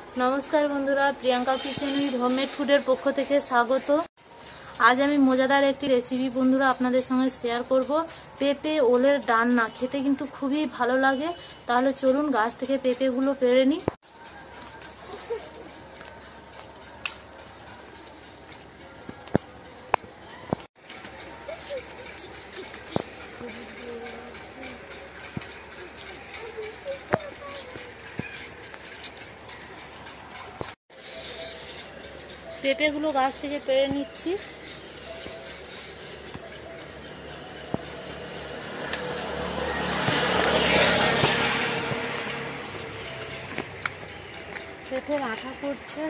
नमस्कार बंधुरा, Priyanka kitchen with homemade फूडर पक्ष थेके स्वागत। आज आमी मजादार एक रेसिपि बंधुरा आपनादेर संगे शेयर करब। पेঁপে ओलेर डालना खेते किन्तु खूबই भालो लागे। ताहले चलुन गाछ थेके पेঁপেগুলো पेड़े निই। পেঁপেগুলো গাছ থেকে পেড়ে নিচ্ছি। পেঁপের আঠা পড়ছে।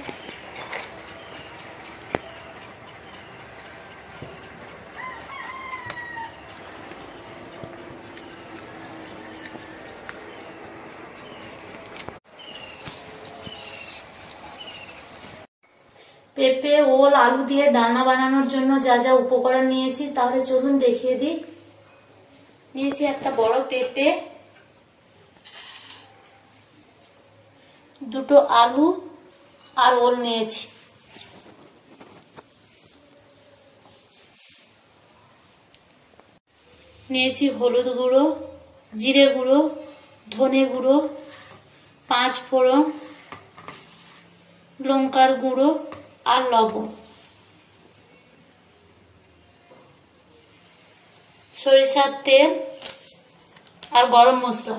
পেঁপে ওল আলু দিয়ে ডালনা বানানোর জন্য যা যা উপকরণ নিয়েছি তাহলে চলুন দেখিয়ে দিই। নিয়েছি একটা বড় পেঁপে, দুটো আলু আর ওল নিয়েছি। নিয়েছি হলুদ গুঁড়ো, জিরে গুঁড়ো, ধনে গুঁড়ো, 5 ফোড়ন, লঙ্কার গুঁড়ো আর লবণ, সরিষার তেল আর গরম মশলা।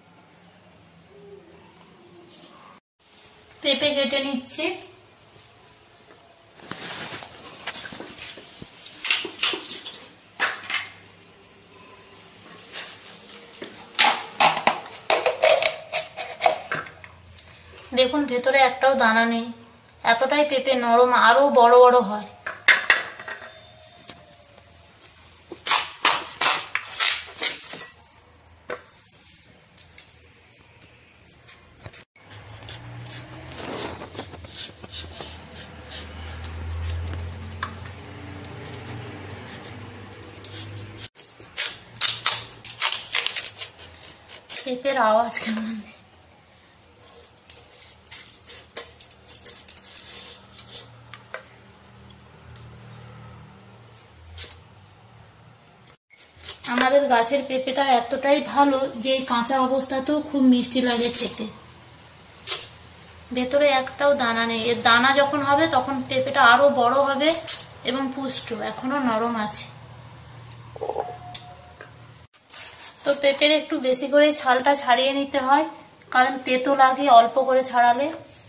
পেঁপে কেটে নিচ্ছি। দেখুন ভেতরে একটাও দানা নেই, এতটাই পেঁপে নরম, আরো বড় বড় হয়। পেঁপের আওয়াজ কেমন! আমাদের গাছের পেঁপেটা এতটাই ভালো যে কাঁচা অবস্থাতেও খুব মিষ্টি লাগে খেতে। ভেতরে একটাও দানা নেই। এর দানা যখন হবে তখন পেঁপেটা আরো বড় হবে এবং পুষ্ট, এখনো নরম আছে। তো পেঁপের একটু বেশি করে ছালটা ছাড়িয়ে নিতে হয়, কারণ তেতো লাগে অল্প করে ছাড়ালে।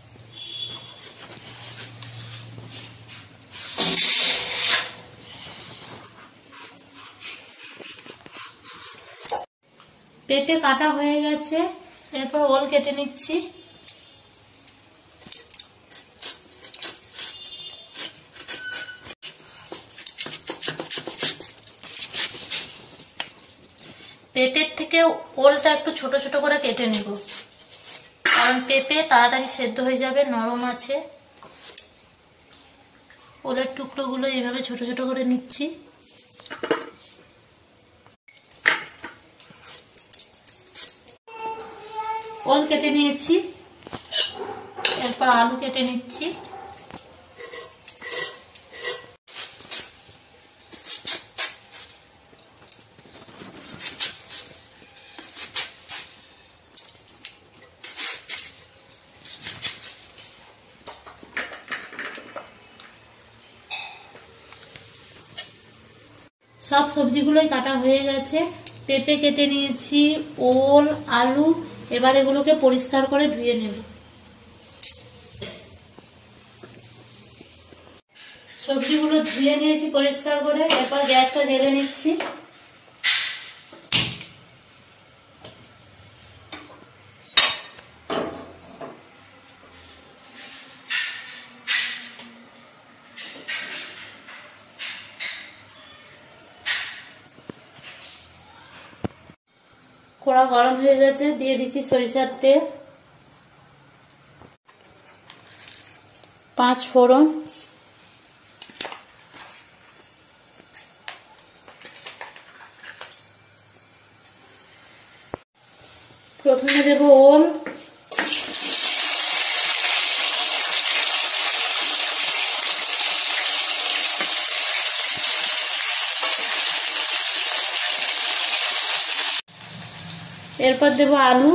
পেঁপে কাটা হয়ে গেছে, এরপর ওল কেটে নিচ্ছি। পেঁপের থেকে ওলটা একটু ছোট ছোট করে কেটে নিব, কারণ পেঁপে তাড়াতাড়ি সেদ্ধ হয়ে যাবে, নরম আছে। ওলের টুকরোগুলো এইভাবে ছোট ছোট করে নিচ্ছি। ওল কেটে নিয়েছি, এরপর আলু কেটে নিচ্ছি। সব সবজিগুলোই কাটা হয়ে গেছে। পেঁপে কেটে নিয়েছি, ওল, আলু। এবার এগুলোকে পরিষ্কার করে ধুয়ে নেব। সবজিগুলো ধুয়ে নিয়েছি পরিষ্কার করে, এরপর গ্যাসটা জ্বেলে নিচ্ছি। কড়া গরম হয়ে গেছে, দিয়ে দিচ্ছি সরিষার তেল, 5 ফোড়ন, প্রথমে দেব ওল, এরপর দেব আলু,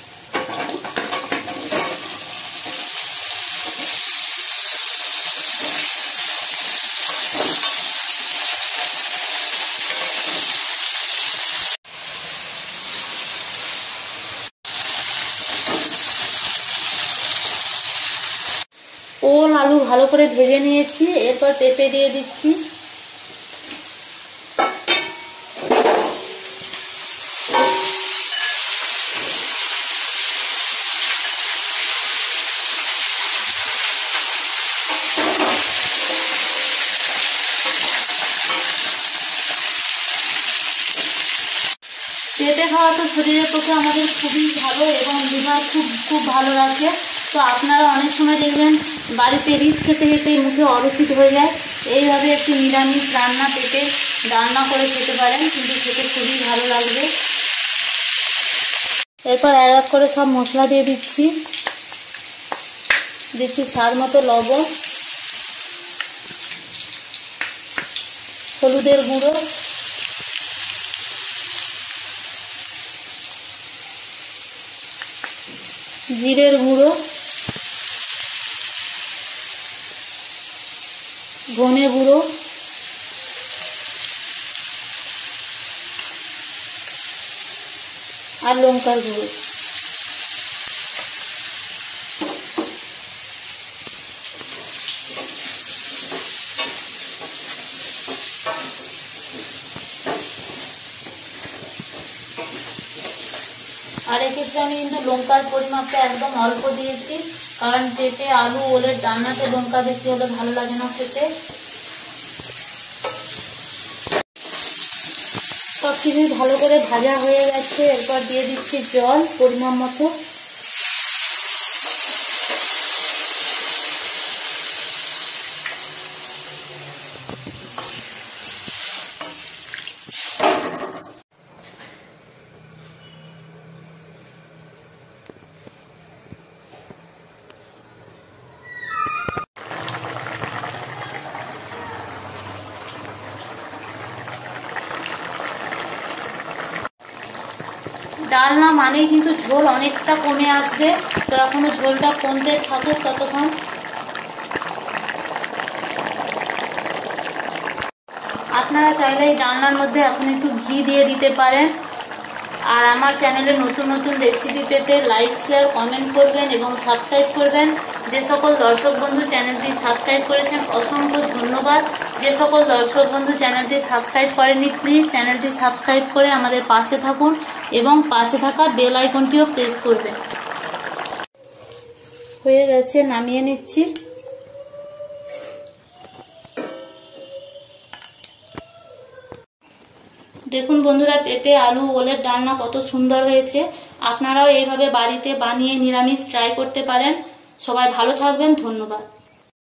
ওল আলু ভালো করে ভেজে নিয়েছি। এরপর পেঁপে দিয়ে দিচ্ছি। পেঁপে খাওয়া তো শরীরের পক্ষে আমাদের খুবই ভালো এবং লিভার খুব ভালো রাখে। তো আপনারা অনেক সময় দেখবেন বাড়িতে রিচ খেতে খেতে মুখে অরুচিত হয়ে যায়, এইভাবে একটু নিরামিষ রান্না পেঁপে রান্না করে খেতে পারেন, কিন্তু খেতে খুবই ভালো লাগবে। এরপর এক এক করে সব মশলা দিয়ে দিচ্ছি। দিচ্ছি স্বাদ মতো লবণ, হলুদের গুঁড়ো, জিরের গুঁড়ো, ধনে গুঁড়ো, আর লঙ্কার গুঁড়ো। আর এক্ষেত্রে আমি কিন্তু লঙ্কার পরিমাপটা একদম অল্প দিয়েছি, কারণ পেঁপে আলু ওলের ডালনাতে লঙ্কা বেশি হলে ভালো লাগে না খেতে। সব কিছু ভালো করে ভাজা হয়ে গেছে। এরপর দিয়ে দিচ্ছি জল পরিমাণ মতো। ডালনা মানেই কিন্তু ঝোল অনেকটা কমে আসবে, তো এখনো ঝোলটা কমতে থাকুক ততক্ষণ। আপনারা চাইলে এই ডালনার মধ্যে এখন একটু ঘি দিয়ে দিতে পারেন। আর আমার চ্যানেলে নতুন নতুন রেসিপি পেতে লাইক শেয়ার কমেন্ট করবেন এবং সাবস্ক্রাইব করবেন। যে সকল দর্শক বন্ধু চ্যানেলটি সাবস্ক্রাইব করেছেন অসংখ্য ধন্যবাদ। যে সকল দর্শক বন্ধু চ্যানেলটি সাবস্ক্রাইব করেননি প্লিজ চ্যানেলটি সাবস্ক্রাইব করে আমাদের পাশে থাকুন এবং পাশে থাকা বেল আইকনটিও প্রেস করবেন। হয়ে গেছে, নামিয়ে নিচ্ছি। দেখুন বন্ধুরা, পেঁপে আলু ওলের ডালনা কত সুন্দর হয়েছে। আপনারাও এইভাবে বাড়িতে বানিয়ে নিরামিষ ট্রাই করতে পারেন। সবাই ভালো থাকবেন, ধন্যবাদ।